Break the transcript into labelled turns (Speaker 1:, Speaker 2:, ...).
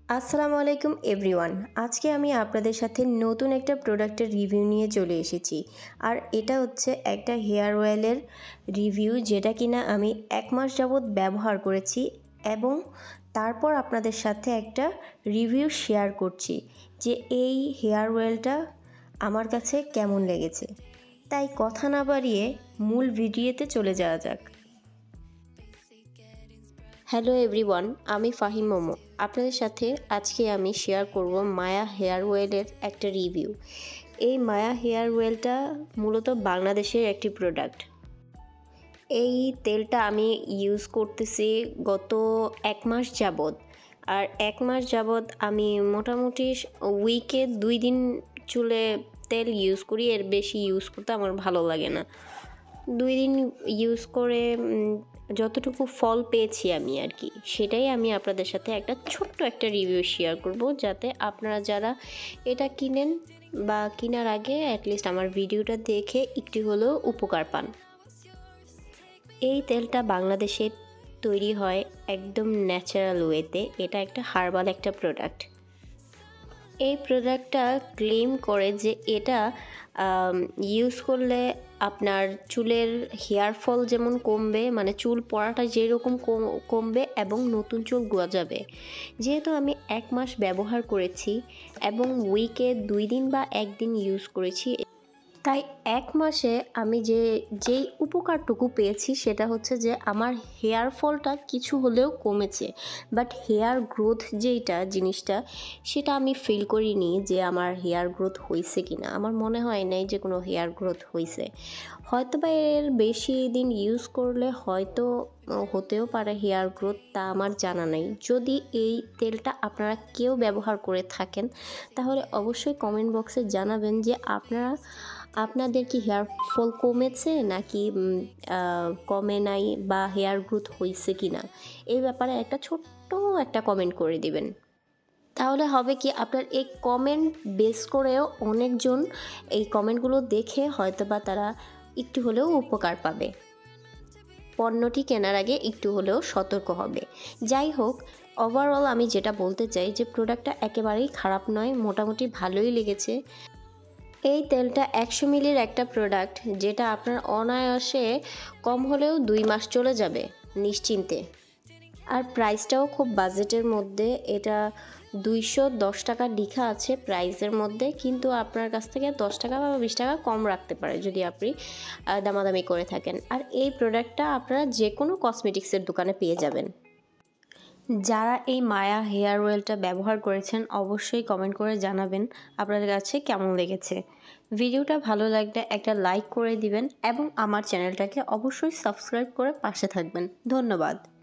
Speaker 1: আসসালামু আলাইকুম এভরিওয়ান। আজকে আমি আপনাদের সাথে নতুন একটা প্রোডাক্টের রিভিউ নিয়ে চলে এসেছি। আর এটা হচ্ছে একটা হেয়ার অয়েলের রিভিউ, যেটা কিনা আমি 1 মাস যাবৎ ব্যবহার করেছি এবং তারপর আপনাদের সাথে একটা রিভিউ শেয়ার করছি যে এই হেয়ার অয়েলটা আমার কাছে কেমন লেগেছে। তাই কথা না বাড়িয়ে মূল ভিডিওতে চলে যাওয়া যাক। হ্যালো এভরিওয়ান, আমি ফাহিম মোমো। আপনাদের সাথে আজকে আমি শেয়ার করব মায়া হেয়ার অয়েলের একটা রিভিউ। এই মায়া হেয়ার অয়েলটা মূলত বাংলাদেশের একটি প্রোডাক্ট। এই তেলটা আমি ইউজ করতেছি গত 1 মাস যাবৎ। আর 1 মাস যাবৎ আমি মোটামুটি উইকে 2 দিন চুলে তেল ইউজ করি, এর বেশি ইউজ করতে আমার ভালো লাগে না। 2 দিন ইউজ করে যতটুকু ফল পেয়েছি আমি আর কি, সেটাই আমি আপনাদের সাথে একটা ছোট্ট একটা রিভিউ শেয়ার করব, যাতে আপনারা যারা এটা কিনেন বা কেনার আগে অ্যাটলিস্ট আমার ভিডিওটা দেখে একটু হলেও উপকার পান। এই তেলটা বাংলাদেশে তৈরি হয় একদম ন্যাচারাল ওয়েতে। এটা একটা হার্বাল একটা প্রোডাক্ট। এই প্রোডাক্টটা ক্লেম করে যে এটা ইউজ করলে আপনার চুলের হেয়ার ফল যেমন কমবে, মানে চুল পড়াটা যেরকম কমবে এবং নতুন চুল গজাবে। যেহেতু আমি 1 মাস ব্যবহার করেছি এবং উইকে 2 দিন বা 1 দিন ইউজ করেছি, তাই 1 মাসে আমি যেই উপকারটুকু পেয়েছি সেটা হচ্ছে যে আমার হেয়ার ফলটা কিছু হলেও কমেছে। বাট হেয়ার গ্রোথ যেইটা জিনিসটা, সেটা আমি ফিল করিনি যে আমার হেয়ার গ্রোথ হয়েছে কি না। আমার মনে হয় নাই যে কোনো হেয়ার গ্রোথ হয়েছে। হয়তো বা এর বেশি দিন ইউজ করলে হয়তো হতেও পারে হেয়ার গ্রোথ, তা আমার জানা নেই। যদি এই তেলটা আপনারা কেউ ব্যবহার করে থাকেন তাহলে অবশ্যই কমেন্ট বক্সে জানাবেন যে আপনাদের কি হেয়ার ফল কমেছে নাকি কমে নাই, বা হেয়ার গ্রোথ হয়েছে কি না। এই ব্যাপারে একটা ছোট্ট একটা কমেন্ট করে দিবেন। তাহলে হবে কি, আপনার এই কমেন্ট বেস করেও অনেকজন এই কমেন্টগুলো দেখে হয়তো বা তারা একটু হলেও উপকার পাবে, পণ্যটি কেনার আগে একটু হলেও সতর্ক হবে। যাই হোক, ওভারঅল আমি যেটা বলতে চাই যে প্রোডাক্টটা একেবারেই খারাপ নয়, মোটামুটি ভালোই লেগেছে। এই তেলটা 100 মিলির একটা প্রোডাক্ট, যেটা আপনার অনায়াসে কম হলেও 2 মাস চলে যাবে নিশ্চিন্তে। আর প্রাইসটাও খুব বাজেটের মধ্যে। এটা 210 টাকা লেখা আছে প্রাইসের মধ্যে, কিন্তু আপনার কাছ থেকে 10 টাকা বা 20 টাকা কম রাখতে পারে যদি আপনি দামাদামি করে থাকেন। আর এই প্রোডাক্টটা আপনারা যে কোনো কসমেটিক্সের দোকানে পেয়ে যাবেন। যারা এই মায়া হেয়ার অয়েলটা ব্যবহার করেছেন অবশ্যই কমেন্ট করে জানাবেন আপনাদের কাছে কেমন লেগেছে। ভিডিওটা ভালো লাগলে একটা লাইক করে দিবেন এবং আমার চ্যানেলটাকে অবশ্যই সাবস্ক্রাইব করে পাশে থাকবেন। ধন্যবাদ।